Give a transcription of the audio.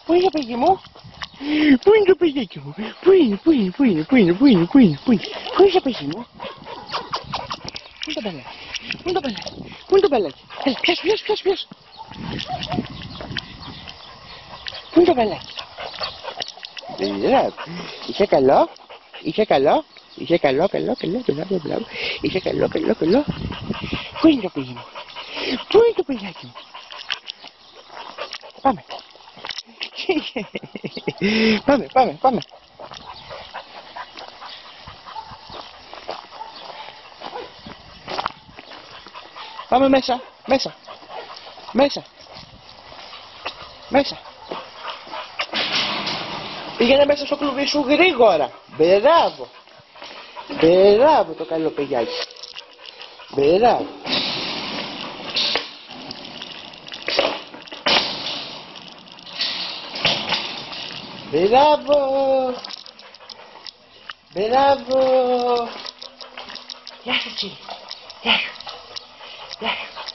Πού είναι το παιδί μου? Πού είναι το παιδάκι μου? Πού είναι το παιδί μου? Πού είναι το μπελάκι? Πού είναι το μπελάκι? Πού είναι το μπελάκι? Έλα, πιάσου. Πού είναι το μπελάκι? Είσαι καλό? Είσαι καλό? Είσαι καλό? Είσαι καλό? Πού είναι το παιδί μου? Πού είναι το παιδάκι μου? Πάμε. Πάμε. Πάμε μέσα. Πήγαινε μέσα στο κλουβί σου γρήγορα. Μπράβο το καλό παιδιάκι. Μπράβο. Γεια σου Τσίλι. Γεια σου.